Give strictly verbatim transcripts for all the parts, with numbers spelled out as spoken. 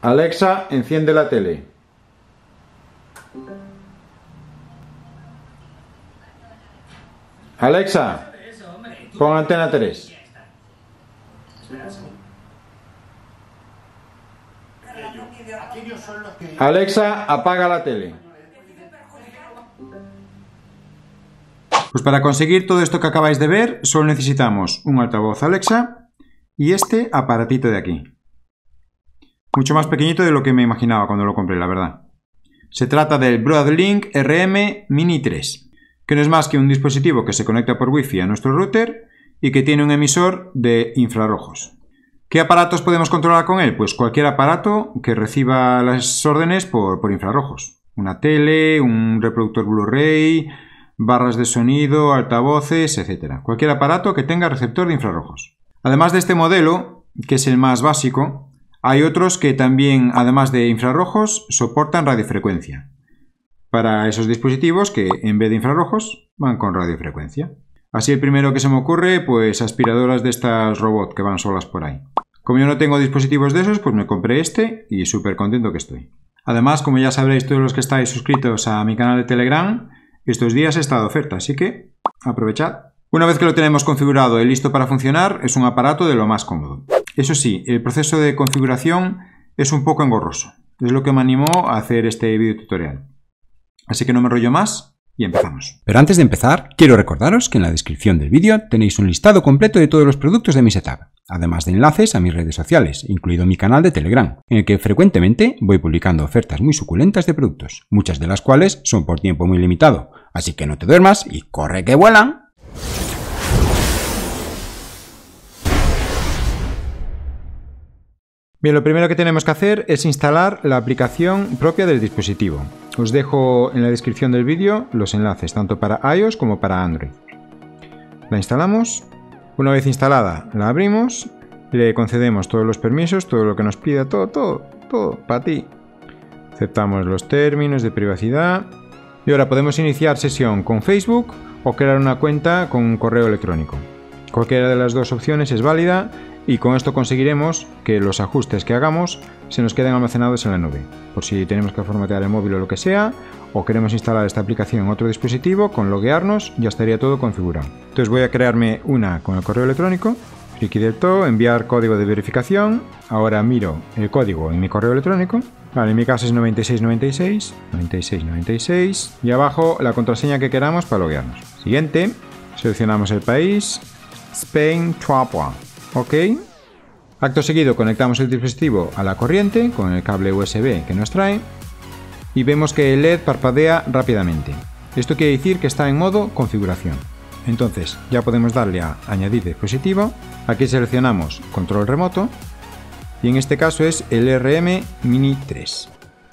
Alexa, enciende la tele. Alexa, pon Antena tres. Alexa, apaga la tele. Pues para conseguir todo esto que acabáis de ver, solo necesitamos un altavoz Alexa y este aparatito de aquí. Mucho más pequeñito de lo que me imaginaba cuando lo compré, la verdad. Se trata del Broadlink R M Mini tres, que no es más que un dispositivo que se conecta por Wi-Fi a nuestro router y que tiene un emisor de infrarrojos. ¿Qué aparatos podemos controlar con él? Pues cualquier aparato que reciba las órdenes por, por infrarrojos. Una tele, un reproductor Blu-ray, barras de sonido, altavoces, etcétera. Cualquier aparato que tenga receptor de infrarrojos. Además de este modelo, que es el más básico, hay otros que también, además de infrarrojos, soportan radiofrecuencia. Para esos dispositivos que, en vez de infrarrojos, van con radiofrecuencia. Así el primero que se me ocurre, pues aspiradoras de estas robot que van solas por ahí. Como yo no tengo dispositivos de esos, pues me compré este y súper contento que estoy. Además, como ya sabréis todos los que estáis suscritos a mi canal de Telegram, estos días está de oferta, así que aprovechad. Una vez que lo tenemos configurado y listo para funcionar, es un aparato de lo más cómodo. Eso sí, el proceso de configuración es un poco engorroso. Es lo que me animó a hacer este video tutorial. Así que no me enrollo más y empezamos. Pero antes de empezar, quiero recordaros que en la descripción del vídeo tenéis un listado completo de todos los productos de mi setup, además de enlaces a mis redes sociales, incluido mi canal de Telegram, en el que frecuentemente voy publicando ofertas muy suculentas de productos, muchas de las cuales son por tiempo muy limitado. Así que no te duermas y corre que vuelan. Bien, lo primero que tenemos que hacer es instalar la aplicación propia del dispositivo. Os dejo en la descripción del vídeo los enlaces, tanto para iOS como para Android. La instalamos. Una vez instalada, la abrimos. Le concedemos todos los permisos, todo lo que nos pida, todo, todo, todo, para ti. Aceptamos los términos de privacidad. Y ahora podemos iniciar sesión con Facebook o crear una cuenta con un correo electrónico. Cualquiera de las dos opciones es válida. Y con esto conseguiremos que los ajustes que hagamos se nos queden almacenados en la nube, por si tenemos que formatear el móvil o lo que sea, o queremos instalar esta aplicación en otro dispositivo, con loguearnos ya estaría todo configurado. Entonces voy a crearme una con el correo electrónico, clic derecho, enviar código de verificación, ahora miro el código en mi correo electrónico, vale, en mi caso es noventa y seis noventa y seis, noventa y seis noventa y seis, y abajo la contraseña que queramos para loguearnos. Siguiente, seleccionamos el país, Spain, Chuapua. Ok. Acto seguido conectamos el dispositivo a la corriente con el cable U S B que nos trae y vemos que el L E D parpadea rápidamente. Esto quiere decir que está en modo configuración. Entonces ya podemos darle a añadir dispositivo. Aquí seleccionamos control remoto y en este caso es el R M Mini tres.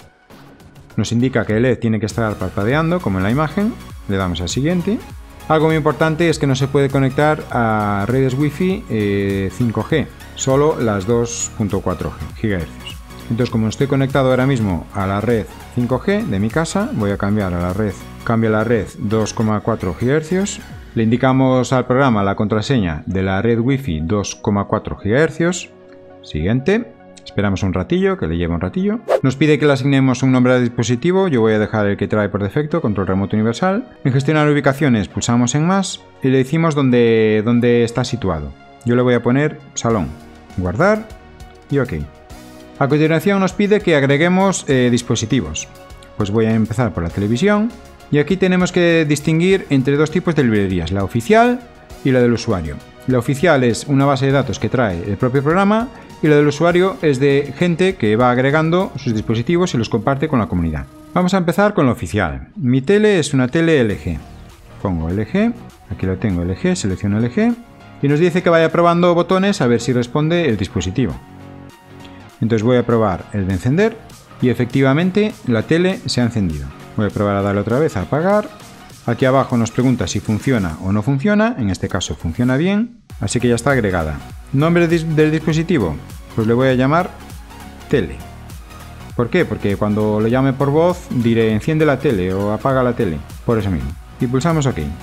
Nos indica que el L E D tiene que estar parpadeando como en la imagen. Le damos a siguiente. Algo muy importante es que no se puede conectar a redes Wi-Fi eh, cinco G, solo las dos punto cuatro gigahercios. Entonces, como estoy conectado ahora mismo a la red cinco G de mi casa, voy a cambiar a la red, cambio la red dos coma cuatro gigahercios, le indicamos al programa la contraseña de la red Wi-Fi dos coma cuatro gigahercios, siguiente. Esperamos un ratillo, que le lleva un ratillo. Nos pide que le asignemos un nombre al dispositivo. Yo voy a dejar el que trae por defecto, control remoto universal. En gestionar ubicaciones pulsamos en más y le decimos dónde, dónde está situado. Yo le voy a poner salón. Guardar y ok. A continuación nos pide que agreguemos eh, dispositivos. Pues voy a empezar por la televisión. Y aquí tenemos que distinguir entre dos tipos de librerías, la oficial y la del usuario. La oficial es una base de datos que trae el propio programa y la del usuario es de gente que va agregando sus dispositivos y los comparte con la comunidad. Vamos a empezar con la oficial. Mi tele es una tele L G. Pongo L G, aquí lo tengo L G, selecciono L G y nos dice que vaya probando botones a ver si responde el dispositivo. Entonces voy a probar el de encender y efectivamente la tele se ha encendido. Voy a probar a darle otra vez a apagar. Aquí abajo nos pregunta si funciona o no funciona, en este caso funciona bien, así que ya está agregada. Nombre del dispositivo, pues le voy a llamar tele. ¿Por qué? Porque cuando lo llame por voz diré enciende la tele o apaga la tele, por eso mismo. Y pulsamos OK.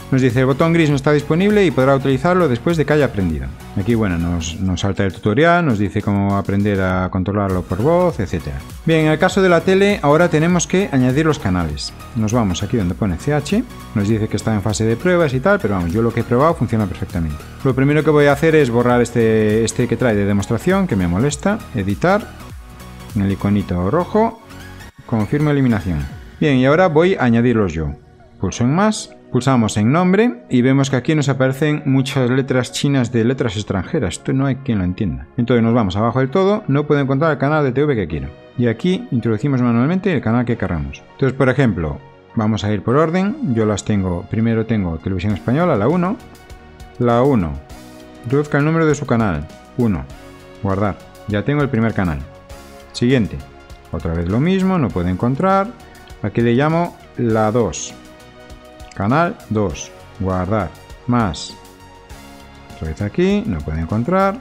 Nos dice el botón gris no está disponible y podrá utilizarlo después de que haya aprendido. Aquí, bueno, nos, nos salta el tutorial, nos dice cómo aprender a controlarlo por voz, etcétera. Bien, en el caso de la tele, ahora tenemos que añadir los canales. Nos vamos aquí donde pone C H, nos dice que está en fase de pruebas y tal, pero vamos, yo lo que he probado funciona perfectamente. Lo primero que voy a hacer es borrar este, este que trae de demostración, que me molesta, editar, en el iconito rojo, confirmo eliminación. Bien, y ahora voy a añadirlos yo. Pulso en más. Pulsamos en nombre y vemos que aquí nos aparecen muchas letras chinas de letras extranjeras. Esto no hay quien lo entienda. Entonces nos vamos abajo del todo, no puedo encontrar el canal de T V que quiero. Y aquí introducimos manualmente el canal que queramos. Entonces, por ejemplo, vamos a ir por orden. Yo las tengo, primero tengo Televisión Española, la uno. La uno. Introduzca el número de su canal. uno. Guardar. Ya tengo el primer canal. Siguiente. Otra vez lo mismo, no puedo encontrar. Aquí le llamo la dos. Canal dos, guardar, más, otra vez aquí, no puedo encontrar,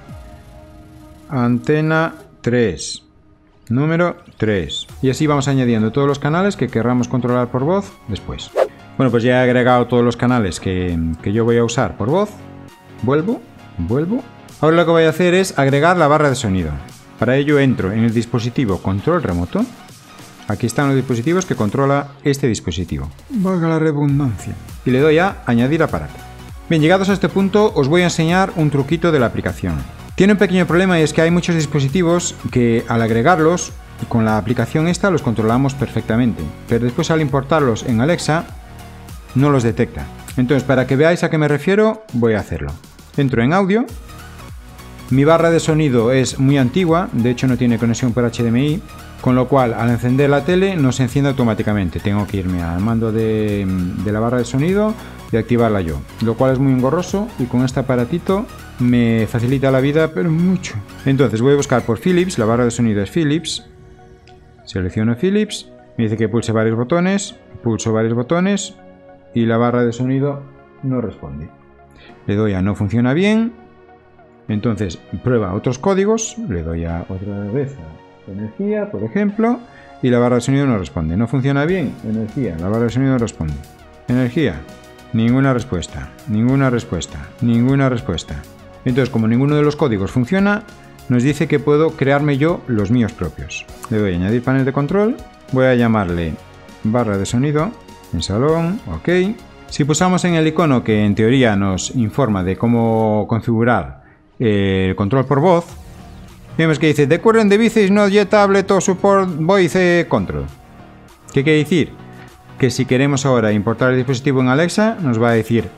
antena tres, número tres, y así vamos añadiendo todos los canales que querramos controlar por voz después. Bueno, pues ya he agregado todos los canales que, que yo voy a usar por voz, vuelvo, vuelvo, ahora lo que voy a hacer es agregar la barra de sonido. Para ello entro en el dispositivo control remoto. Aquí están los dispositivos que controla este dispositivo. Valga la redundancia. Y le doy a añadir aparato. Bien, llegados a este punto os voy a enseñar un truquito de la aplicación. Tiene un pequeño problema y es que hay muchos dispositivos que al agregarlos con la aplicación esta los controlamos perfectamente. Pero después al importarlos en Alexa no los detecta. Entonces, para que veáis a qué me refiero, voy a hacerlo. Entro en audio. Mi barra de sonido es muy antigua, de hecho no tiene conexión por H D M I. Con lo cual, al encender la tele, no se enciende automáticamente. Tengo que irme al mando de, de la barra de sonido y activarla yo. Lo cual es muy engorroso y con este aparatito me facilita la vida, pero mucho. Entonces voy a buscar por Philips, la barra de sonido es Philips. Selecciono Philips, me dice que pulse varios botones, pulso varios botones y la barra de sonido no responde. Le doy a no funciona bien. Entonces prueba otros códigos, le doy a otra vez a energía, por ejemplo, y la barra de sonido no responde. No funciona bien, energía, la barra de sonido no responde. Energía, ninguna respuesta, ninguna respuesta, ninguna respuesta. Entonces, como ninguno de los códigos funciona, nos dice que puedo crearme yo los míos propios. Le doy a añadir panel de control, voy a llamarle barra de sonido, en salón, ok. Si pulsamos en el icono que en teoría nos informa de cómo configurar el control por voz, vemos que dice The current device is not yet tablet or support voice control. ¿Qué quiere decir? Que si queremos ahora importar el dispositivo en Alexa, nos va a decir.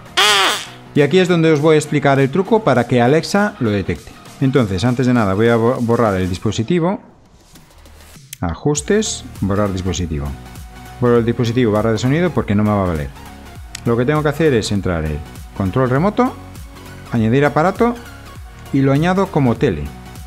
Y aquí es donde os voy a explicar el truco para que Alexa lo detecte. Entonces, antes de nada, voy a borrar el dispositivo. Ajustes, borrar dispositivo. Borro el dispositivo, barra de sonido, porque no me va a valer. Lo que tengo que hacer es entrar en control remoto, añadir aparato y lo añado como tele.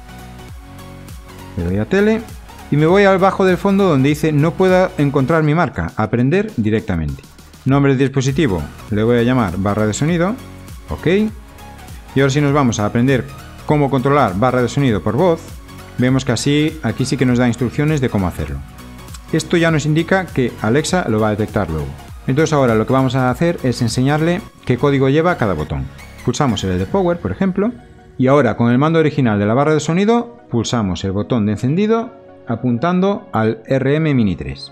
Le doy a tele y me voy al bajo del fondo donde dice no puedo encontrar mi marca, aprender directamente. Nombre del dispositivo, le voy a llamar barra de sonido, ok. Y ahora si nos vamos a aprender cómo controlar barra de sonido por voz, vemos que así, aquí sí que nos da instrucciones de cómo hacerlo. Esto ya nos indica que Alexa lo va a detectar luego. Entonces ahora lo que vamos a hacer es enseñarle qué código lleva cada botón. Pulsamos el de Power, por ejemplo. Y ahora con el mando original de la barra de sonido pulsamos el botón de encendido apuntando al R M Mini tres.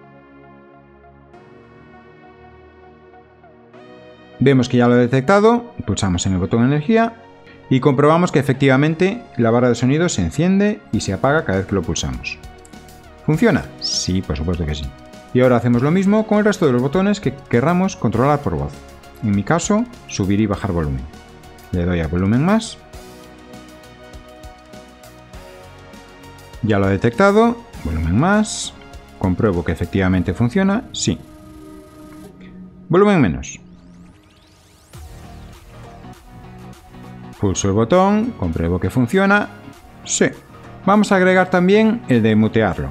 Vemos que ya lo ha detectado, pulsamos en el botón energía y comprobamos que efectivamente la barra de sonido se enciende y se apaga cada vez que lo pulsamos. ¿Funciona? Sí, por supuesto que sí. Y ahora hacemos lo mismo con el resto de los botones que querramos controlar por voz. En mi caso, subir y bajar volumen. Le doy a volumen más. Ya lo ha detectado, volumen más, compruebo que efectivamente funciona, sí. Volumen menos. Pulso el botón, compruebo que funciona, sí. Vamos a agregar también el de mutearlo.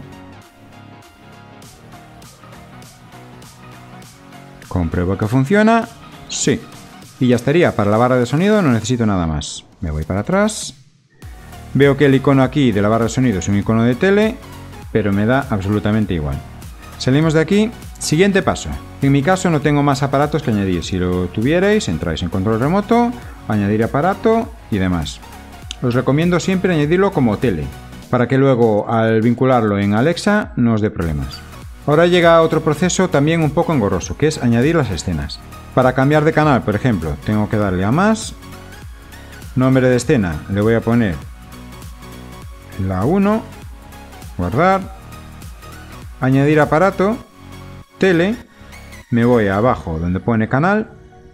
Compruebo que funciona, sí. Y ya estaría, para la barra de sonido no necesito nada más. Me voy para atrás. Veo que el icono aquí de la barra de sonido es un icono de tele, pero me da absolutamente igual. Salimos de aquí Siguiente paso. En mi caso no tengo más aparatos que añadir. Si lo tuvierais, entráis en control remoto, añadir aparato y demás. Os recomiendo siempre añadirlo como tele, para que luego al vincularlo en Alexa no os dé problemas. Ahora llega otro proceso también un poco engorroso, que es añadir las escenas. Para cambiar de canal, por ejemplo, tengo que darle a más, nombre de escena, le voy a poner la uno, guardar, añadir aparato, tele, me voy abajo donde pone canal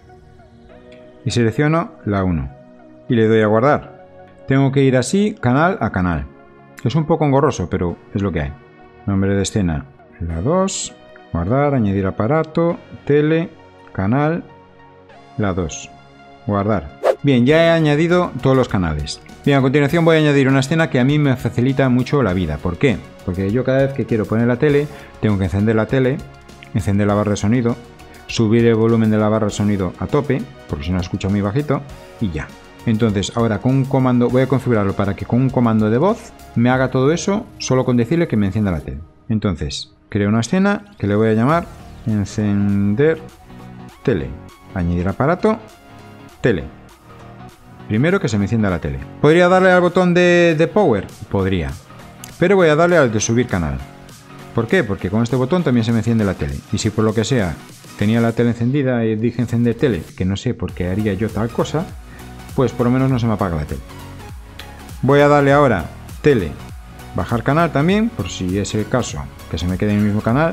y selecciono la uno y le doy a guardar. Tengo que ir así canal a canal. Es un poco engorroso, pero es lo que hay. Nombre de escena, la dos, guardar, añadir aparato, tele, canal, la dos, guardar. Bien, ya he añadido todos los canales. Bien, a continuación voy a añadir una escena que a mí me facilita mucho la vida. ¿Por qué? Porque yo cada vez que quiero poner la tele, tengo que encender la tele, encender la barra de sonido, subir el volumen de la barra de sonido a tope, porque si no escucho muy bajito, y ya. Entonces ahora con un comando, voy a configurarlo para que con un comando de voz me haga todo eso solo con decirle que me encienda la tele. Entonces, creo una escena que le voy a llamar encender tele, añadir aparato, tele. Primero que se me encienda la tele. ¿Podría darle al botón de, de power? Podría. Pero voy a darle al de subir canal. ¿Por qué? Porque con este botón también se me enciende la tele. Y si por lo que sea tenía la tele encendida y dije encender tele, que no sé por qué haría yo tal cosa, pues por lo menos no se me apaga la tele. Voy a darle ahora tele, bajar canal también, por si es el caso, que se me quede en el mismo canal.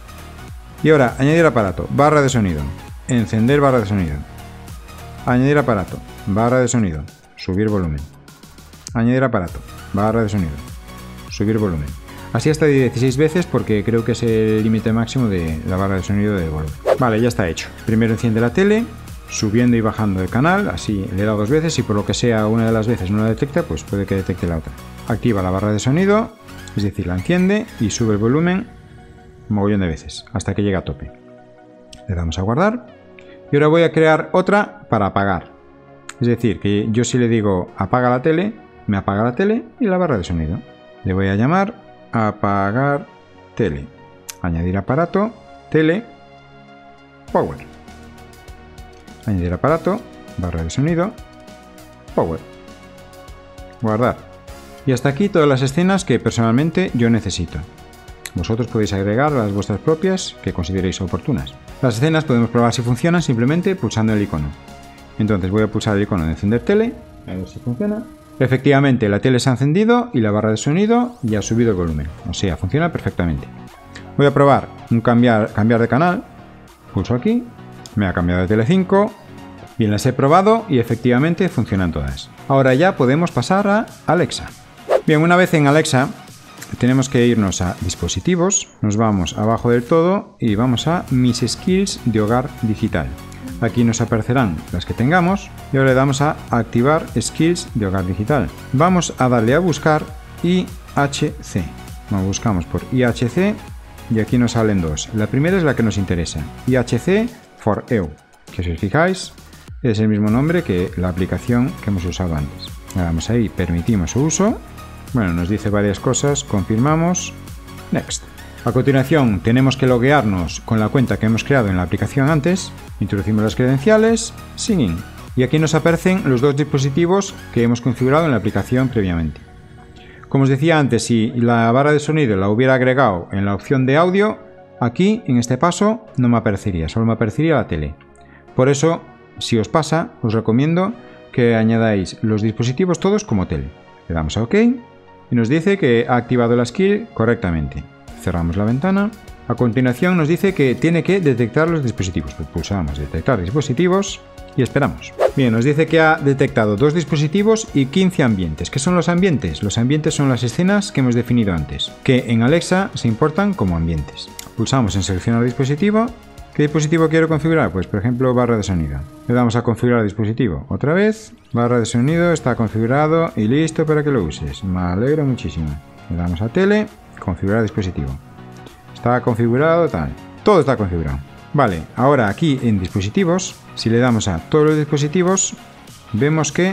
Y ahora añadir aparato, barra de sonido, encender barra de sonido. Añadir aparato, barra de sonido, subir volumen. Añadir aparato, barra de sonido, subir volumen. Así hasta dieciséis veces porque creo que es el límite máximo de la barra de sonido de volumen. Vale, ya está hecho. Primero enciende la tele, subiendo y bajando el canal, así le he dado dos veces y por lo que sea una de las veces no la detecta, pues puede que detecte la otra. Activa la barra de sonido, es decir, la enciende y sube el volumen un mogollón de veces hasta que llega a tope. Le damos a guardar. Y ahora voy a crear otra para apagar. Es decir, que yo si le digo apaga la tele, me apaga la tele y la barra de sonido. Le voy a llamar apagar tele. Añadir aparato, tele, power. Añadir aparato, barra de sonido, power. Guardar. Y hasta aquí todas las escenas que personalmente yo necesito. Vosotros podéis agregar las vuestras propias que consideréis oportunas. Las escenas podemos probar si funcionan simplemente pulsando el icono. Entonces voy a pulsar el icono de encender tele, a ver si funciona. Efectivamente la tele se ha encendido y la barra de sonido ya ha subido el volumen, o sea, funciona perfectamente. Voy a probar un cambiar, cambiar de canal, pulso aquí, me ha cambiado de Telecinco, bien, las he probado y efectivamente funcionan todas. Ahora ya podemos pasar a Alexa. Bien, una vez en Alexa tenemos que irnos a dispositivos, nos vamos abajo del todo y vamos a mis skills de hogar digital. Aquí nos aparecerán las que tengamos y ahora le damos a activar skills de hogar digital. Vamos a darle a buscar I H C. Nos buscamos por I H C y aquí nos salen dos. La primera es la que nos interesa, I H C for E U, que si os fijáis es el mismo nombre que la aplicación que hemos usado antes. Le damos ahí, permitimos su uso. Bueno, nos dice varias cosas, confirmamos, next. A continuación tenemos que loguearnos con la cuenta que hemos creado en la aplicación antes, introducimos las credenciales, sign in, y aquí nos aparecen los dos dispositivos que hemos configurado en la aplicación previamente. Como os decía antes, si la barra de sonido la hubiera agregado en la opción de audio, aquí en este paso no me aparecería, solo me aparecería la tele. Por eso, si os pasa, os recomiendo que añadáis los dispositivos todos como tele. Le damos a OK. Y nos dice que ha activado la skill correctamente. Cerramos la ventana. A continuación nos dice que tiene que detectar los dispositivos. Pues pulsamos detectar dispositivos y esperamos. Bien, nos dice que ha detectado dos dispositivos y quince ambientes. ¿Qué son los ambientes? Los ambientes son las escenas que hemos definido antes, que en Alexa se importan como ambientes. Pulsamos en seleccionar dispositivo. ¿Qué dispositivo quiero configurar? Pues por ejemplo barra de sonido. Le damos a configurar dispositivo. Otra vez, barra de sonido está configurado y listo para que lo uses. Me alegro muchísimo. Le damos a tele, configurar dispositivo. Está configurado, tal. Todo está configurado. Vale, ahora aquí en dispositivos, si le damos a todos los dispositivos, vemos que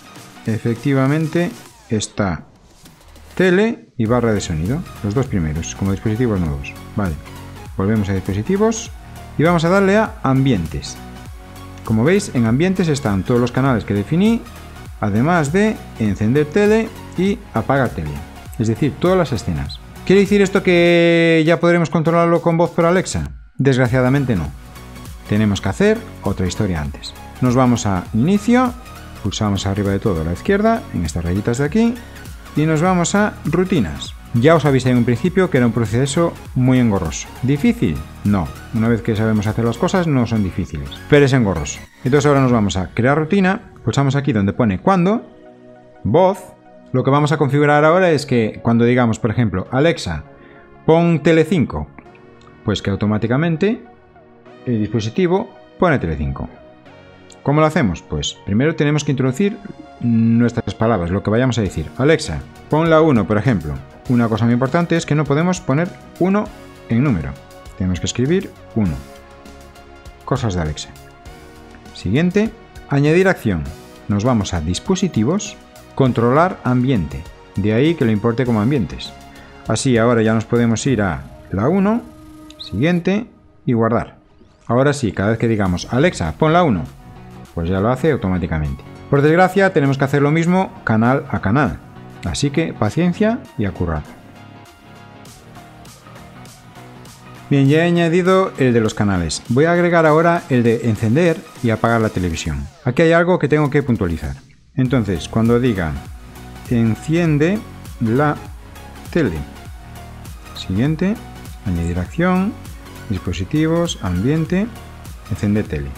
efectivamente está tele y barra de sonido. Los dos primeros, como dispositivos nuevos. Vale. volvemos a dispositivos y vamos a darle a ambientes. Como veis, en ambientes están todos los canales que definí, además de encender tele y apagar tele, es decir, todas las escenas. ¿Quiere decir esto que ya podremos controlarlo con voz por Alexa? Desgraciadamente no. Tenemos que hacer otra historia antes. Nos vamos a inicio, pulsamos arriba de todo a la izquierda, en estas rayitas de aquí, y nos vamos a rutinas. Ya os avisé en un principio que era un proceso muy engorroso. ¿Difícil? No. Una vez que sabemos hacer las cosas no son difíciles, pero es engorroso. Entonces ahora nos vamos a crear rutina, pulsamos aquí donde pone cuándo, voz. Lo que vamos a configurar ahora es que cuando digamos, por ejemplo, Alexa, pon Telecinco, pues que automáticamente el dispositivo pone Telecinco. ¿Cómo lo hacemos? Pues primero tenemos que introducir nuestras palabras, lo que vayamos a decir. Alexa, pon la uno, por ejemplo. Una cosa muy importante es que no podemos poner uno en número. Tenemos que escribir uno. Cosas de Alexa. Siguiente, añadir acción. Nos vamos a dispositivos, controlar ambiente. De ahí que lo importe como ambientes. Así ahora ya nos podemos ir a la uno, siguiente y guardar. Ahora sí, cada vez que digamos Alexa, pon la uno, pues ya lo hace automáticamente. Por desgracia tenemos que hacer lo mismo canal a canal. Así que paciencia y a currar. Bien, ya he añadido el de los canales. Voy a agregar ahora el de encender y apagar la televisión. Aquí hay algo que tengo que puntualizar. Entonces, cuando diga enciende la tele. Siguiente, añadir acción, dispositivos, ambiente, encender tele.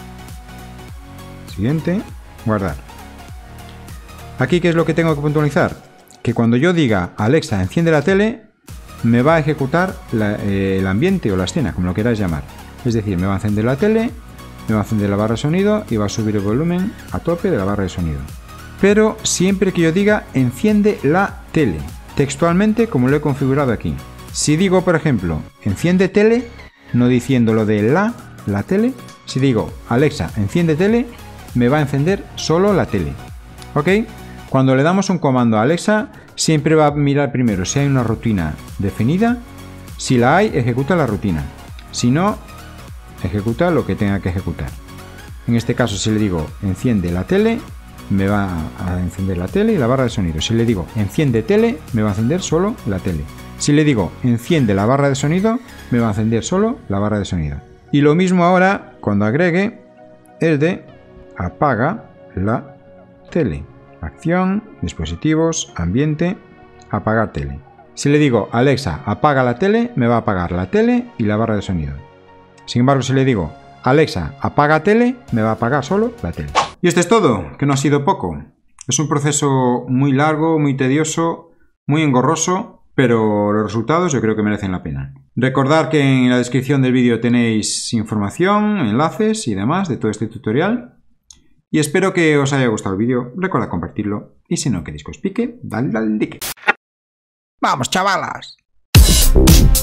Siguiente, guardar. Aquí, ¿qué es lo que tengo que puntualizar? Que cuando yo diga Alexa, enciende la tele, me va a ejecutar la, eh, el ambiente o la escena, como lo queráis llamar. Es decir, me va a encender la tele, me va a encender la barra de sonido y va a subir el volumen a tope de la barra de sonido. Pero siempre que yo diga enciende la tele, textualmente como lo he configurado aquí. Si digo, por ejemplo, enciende tele, no diciendo lo de la, la tele, si digo Alexa, enciende tele, me va a encender solo la tele. ¿Ok? Cuando le damos un comando a Alexa, siempre va a mirar primero si hay una rutina definida. Si la hay, ejecuta la rutina. Si no, ejecuta lo que tenga que ejecutar. En este caso, si le digo enciende la tele, me va a encender la tele y la barra de sonido. Si le digo enciende tele, me va a encender solo la tele. Si le digo enciende la barra de sonido, me va a encender solo la barra de sonido. Y lo mismo ahora cuando agregue el de apaga la tele. Acción, dispositivos, ambiente, apagar tele. Si le digo Alexa, apaga la tele, me va a apagar la tele y la barra de sonido. Sin embargo, si le digo Alexa, apaga tele, me va a apagar solo la tele. Y esto es todo, que no ha sido poco. Es un proceso muy largo, muy tedioso, muy engorroso, pero los resultados yo creo que merecen la pena. Recordad que en la descripción del vídeo tenéis información, enlaces y demás de todo este tutorial. Y espero que os haya gustado el vídeo, recuerda compartirlo y si no queréis que os pique, dadle al like. ¡Vamos, chavalas!